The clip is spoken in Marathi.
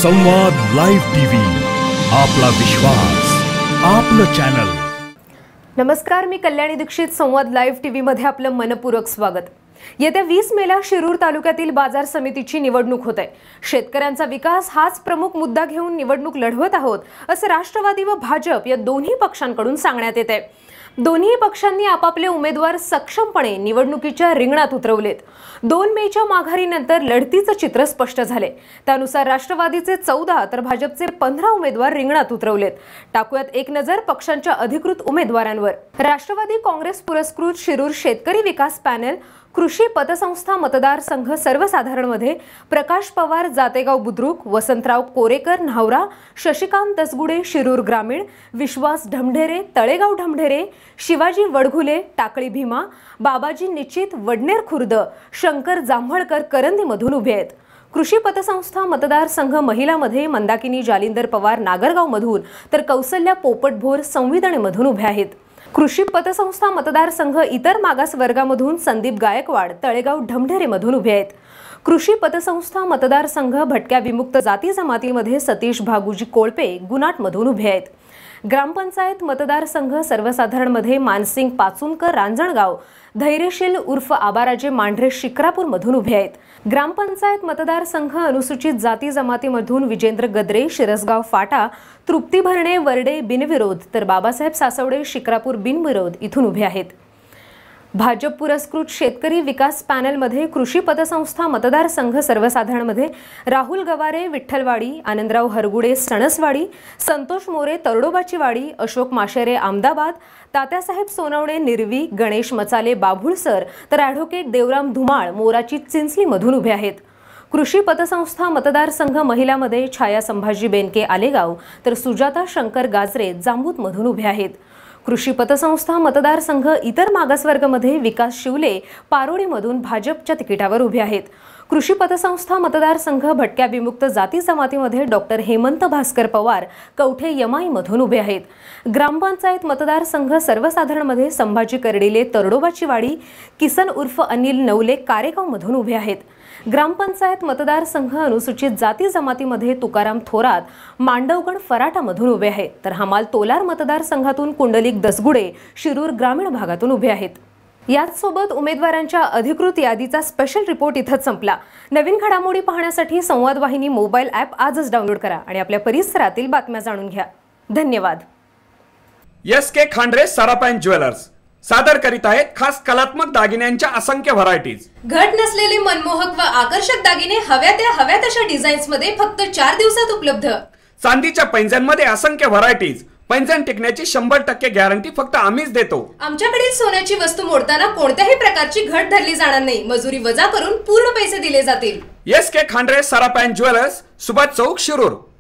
संवाद लाईव्ह टीव्ही, आपला विश्वास, आपलं चॅनल। नमस्कार, मी कल्याणी दीक्षित। संवाद लाईव्ह टीव्ही मध्ये आपलं मनपूर्वक स्वागत। येत्या 20 मेला शिरूर तालुक्यातील बाजार समितीची निवडणूक होत आहे। शेतकऱ्यांचा विकास हाच प्रमुख मुद्दा घेऊन निवडणूक लढवत आहोत, असं राष्ट्रवादी व भाजप या दोन्ही पक्षांकडून सांगण्यात येत आहे। दोन्ही पक्षांनी आपापले उमेदवार सक्षमपणे निवडणुकीच्या रिंगणात उतरवलेत। 2 मेच्या माघारीनंतर लढतीचं चित्र स्पष्ट झाले। त्यानुसार राष्ट्रवादीचे 14 तर भाजपचे 15 उमेदवार रिंगणात उतरवलेत। टाकूयात एक नजर पक्षांच्या अधिकृत उमेदवारांवर। राष्ट्रवादी काँग्रेस पुरस्कृत शिरूर शेतकरी विकास पॅनल कृषी पतसंस्था मतदारसंघ सर्वसाधारण मध्ये प्रकाश पवार जातेगाव बुद्रुक, वसंतराव कोरेकर न्हावरा, शशिकांत दसगुडे शिरूर ग्रामीण, विश्वास ढमढेरे तळेगाव ढमढेरे, शिवाजी वडघुले टाकळी भीमा, बाबाजी निश्चित वडनेर खुर्द, शंकर जांभळकर करंदी मधून उभे आहेत। कृषी पतसंस्था मतदारसंघ महिलामध्ये मंदाकिनी जालिंदर पवार नागरगाव मधून तर कौसल्या पोपट भोर संविधाने मधून उभे आहेत। कृषी पतसंस्था मतदारसंघ इतर मागास वर्गामधून संदीप गायकवाड तळेगाव ढमढेरे मधून उभे आहेत। कृषी पतसंस्था मतदारसंघ भटक्या विमुक्त जाती जमातीमध्ये सतीश भागुजी कोळपे गुनाट मधून उभे आहेत। ग्रामपंचायत मतदारसंघ सर्वसाधारण मध्ये मानसिंग पाचुनकर रांजणगाव धैर्यशील उर्फ आबाराजे मांढरे शिक्रापूर मधून उभे आहेत। ग्रामपंचायत मतदारसंघ अनुसूचित जाती जमातीमधून विजेंद्र गद्रे शिरसगाव फाटा, तृप्ती भरणे वरडे बिनविरोध तर बाबासाहेब सासवडे शिक्रापूर बिनविरोध इथून उभे आहेत। भाजप पुरस्कृत शेतकरी विकास पॅनल मध्ये कृषी पतसंस्था मतदारसंघ सर्वसाधारण मध्ये राहुल गवारे विठ्ठलवाडी, आनंदराव हरगुडे सणसवाडी, संतोष मोरे तरडोबाची वाडी, अशोक माशेरे अहमदाबाद, तात्यासाहेब सोनवणे निर्वी, गणेश मचाले बाभुळसर तर ॲडव्होकेट देवराम धुमाळ मोराची चिंचली मधून उभे आहेत। कृषी पतसंस्था मतदारसंघ महिलामध्ये छाया संभाजी बेनके आलेगाव तर सुजाता शंकर गाजरे जांबूत मधून उभे आहेत। कृषी पतसंस्था मतदारसंघ इतर मागासवर्गामध्ये विकास शिवले पारोडीमधून भाजपच्या तिकिटावर उभे आहेत। कृषी पतसंस्था मतदारसंघ भटक्या विमुक्त जाती जमातीमध्ये डॉक्टर हेमंत भास्कर पवार कवठे यमाई मधून उभे आहेत। ग्रामपंचायत मतदारसंघ सर्वसाधारण मध्ये संभाजी कर्डिले तरडोबाची वाडी, किसन उर्फ अनिल नवले कारेगाव मधून उभे आहेत। ग्रामपंचायत मतदारसंघ अनुसूचित जाती जमातीमध्ये तुकाराम थोरात मांडवगड फराटा मधून उभे आहेत तर हमाल तोलार मतदारसंघातून कुंडलिक दसगुडे शिरूर ग्रामीण भागातून उभे आहेत। याच सोबत उमेदवारांच्या अधिकृत यादीचा स्पेशल रिपोर्ट इथंच संपला। नवीन घडामोडी पाहण्यासाठी संवाद वाहिनी मोबाईल ॲप आजच डाउनलोड करा आणि आपल्या परिसरातील बातम्या जाणून घ्या। धन्यवाद। एस.के. खांडरे सरापाइन ज्वेलर्स सादर करीत आहेत खास कलात्मक दागिन्यांच्या असंख्य व्हरायटीज। घट नसलेले मनमोहक व आकर्षक दागिने हव्या तशा डिझाईन्स मध्ये फक्त 4 दिवसात उपलब्ध। चांदीच्या पैंजणमध्ये असंख्य व्हरायटीज। पैंजण टिकण्याची 100% गॅरंटी फक्त आम्हीच देतो। आमच्याकडील सोन्याची वस्तू मोडताना कोणत्याही प्रकारची घट धरली जाणार नाही। मजुरी वजा करून पूर्ण पैसे दिले जातील। एस.के. खांडरे सरापाइन ज्वेलर्स, सुभाष चौक, शिरूर।